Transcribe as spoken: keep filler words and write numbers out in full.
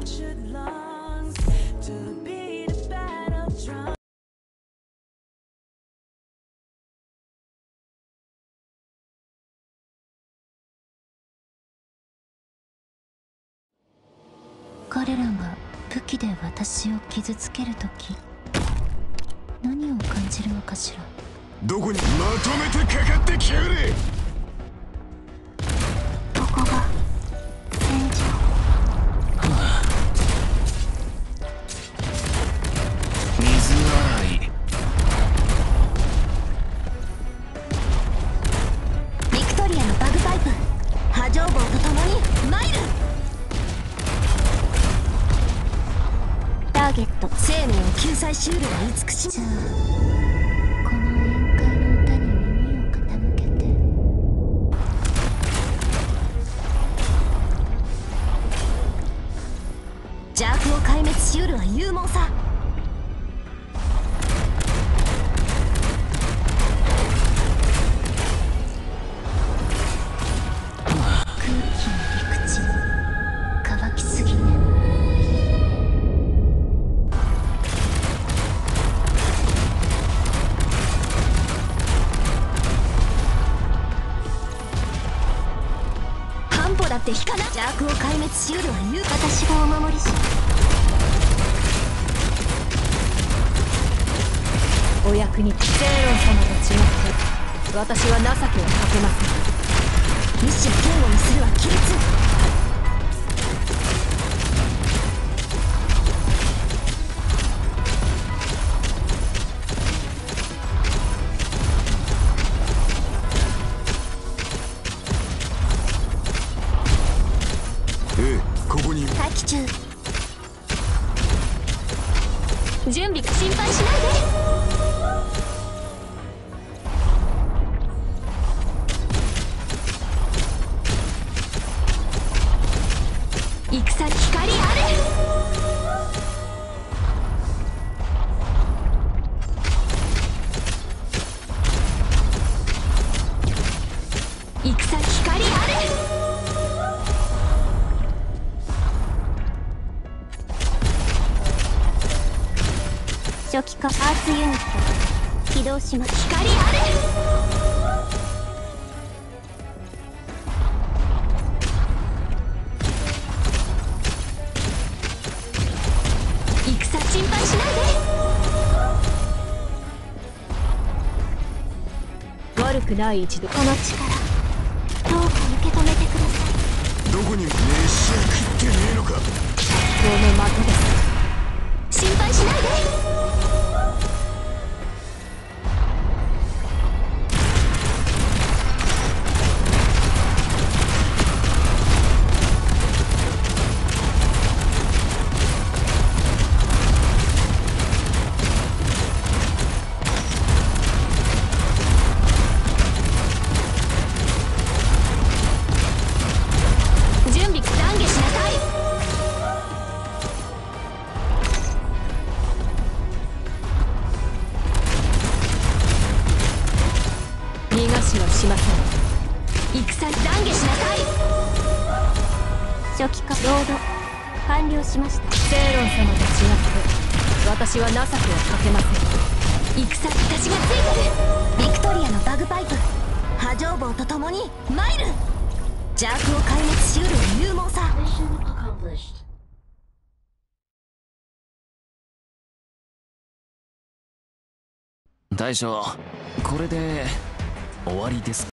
彼らが武器で私を傷つけるとき、何を感じるのかしら。 どこにまとめてかかってきやがれ。 ここが戦場。 水洗い。 ビクトリアのバグパイプ、波状棒とともにマイル。ターゲット、生命を救済しうるは慈しみ。じゃあこの宴会の歌に耳を傾けて。邪悪を壊滅しうるは勇猛さ。空気の陸地、乾きすぎね。半歩だって引かな。邪悪を壊滅しうるは言う。私がお守りし。 お役に立つ。セイロン様と違って私は情けをかけません。 意志を堅固にするは規律。 ええ、ここに待機中。 準備心配しないで。 戦に光あれ。戦に光あれ。初期化アーツユニット起動します。光あれ。心配しないで。悪くない一度。 この力どうか受け止めてください。 どこに飯食ってねえのか。 この的です。 心配しないで。 逃がしはしません。 戦に懺悔しなさい。初期化ロード完了しました。 セイロン様と違って私は情けをかけません。 戦に私がついてる。ビクトリアのバグパイプ、波状棒とともにマイル。邪悪を壊滅しうる勇猛さ。 大将、これで終わりです。